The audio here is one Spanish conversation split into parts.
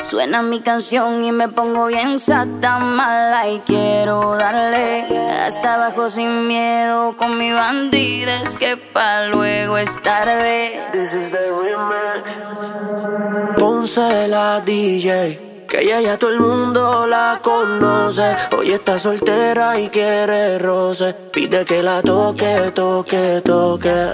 Suena mi canción y me pongo bien sata mala y quiero darle hasta abajo sin miedo con mi bandida. Es que pa' luego es tarde. This is the remix. Ponce la DJ, que ella ya todo el mundo la conoce. Hoy está soltera y quiere roce. Pide que la toque, toque, toque.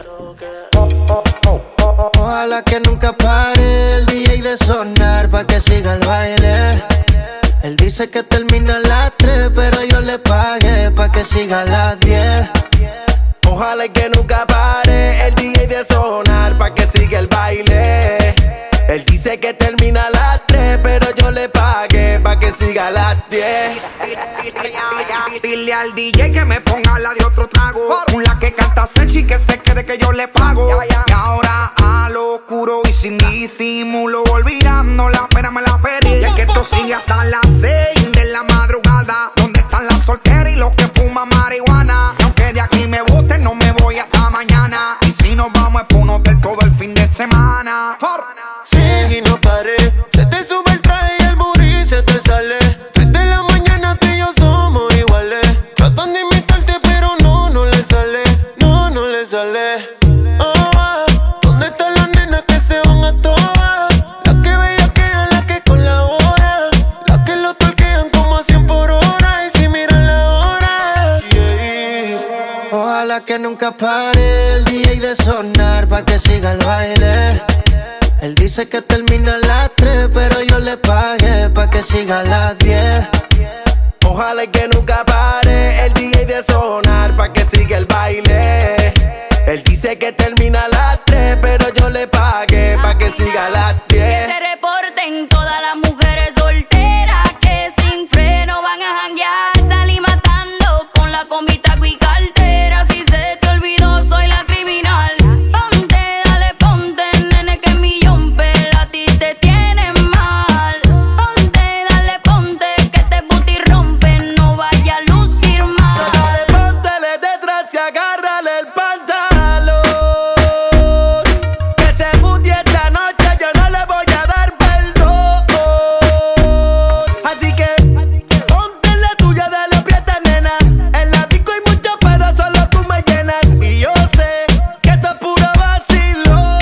Ojalá que nunca pare el DJ de sonar pa' que siga el baile. Él dice que termina a las 3, pero yo le pagué pa' que siga a las 10. Ojalá que nunca pare el DJ de sonar pa' que siga el baile. Él dice que termina a las 3, pero yo le pagué pa' que siga a las 10. Dile al DJ que me ponga la de otro trago, la que canta sexy, que se quede que yo le pago. Y ahora a lo oscuro y sin disimulo, olvidando la pena me la perdí. Y es que esto sigue hasta las 6 de la madrugada. ¿Dónde están las solteras y los que fuman marihuana? Y aunque de aquí me boten, no me voy hasta mañana. Y si nos vamos es pa' un hotel todo el fin de semana. Sigue y no paré, se te sube el traje y el booty se te sale. 3 de la mañana tú y yo somos iguales. Tratan de imitarte pero no le sale. No le sale. ¿Dónde están las nenas que se van a todas? Las que bellaquean, las que colaboran, las que lo torquean como a 100 por hora. Y si miran la hora, Ojalá que nunca pare el DJ de sonar pa' que siga el baile. Él dice que termina a las 3, pero yo le pagué pa' que siga a las 10. Ojalá que nunca pare el DJ de sonar pa' que siga el baile. Él dice que termina a las 3, pero yo le pagué pa' que siga a las 10. Que se reporten todas las mujeres solteras que sin freno van a janguear. Salí matando con la combi, taco y cartera. Si se te olvidó, soy la criminal. Ponte, dale, ponte, nene, que mi jumper a ti te tiene mal. Ponte, dale, ponte, que este booty rompe, no vaya a lucir mal. Dale, póntele detrás y agárrale el pantalón. Que ese booty esta noche yo no le voy a dar perdón. Así que ponte la tuya, dale, aprieta, nena. En la disco hay mucho, pero solo tú me llenas. Y yo sé que esto es puro vacilón.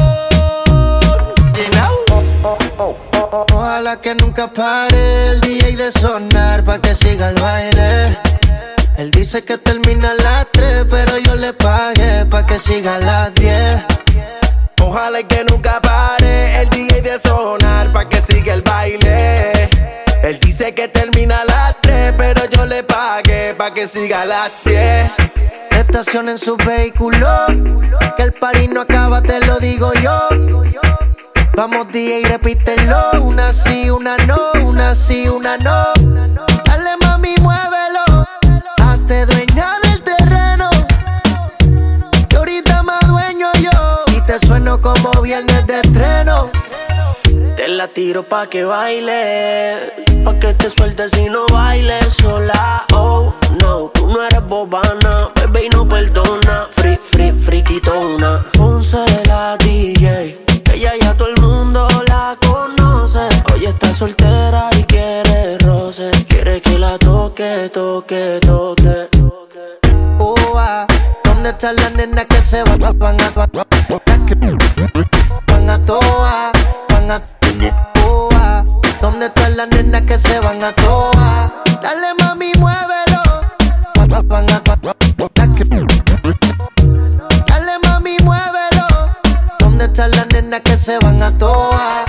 Ojalá que nunca pare el DJ de sonar pa' que siga el baile. Él dice que termina a las 3, pero yo le pagué pa' que siga a las 10. Ojalá que nunca pare el DJ de sonar pa' que siga el baile. Él dice que termina a las 3, pero yo le pagué pa' que siga a las 10. Estacionen su vehículo, que el party no acaba, te lo digo yo. Vamos DJ, repítelo, una sí, una no, una sí, una no. Dale mami, muévelo, hazte dueña del terreno, que ahorita más dueño yo. Y te sueno como viernes de estreno. Te la tiro pa' que baile, pa' que te sueltes y no bailes sola. Oh, no, tú no eres bobana, bebé y no perdona. Friquitona. Ponce la DJ, ella ya todo el mundo la conoce. Hoy está soltera y quiere roce. Quiere que la toque, toque, toque. ¿Dónde están las nenas que se van a toa? ¿Dónde están las nenas que se van a toa? Dale mami, muévelo. Dale mami, muévelo. ¿Dónde están las nenas que se van a toa?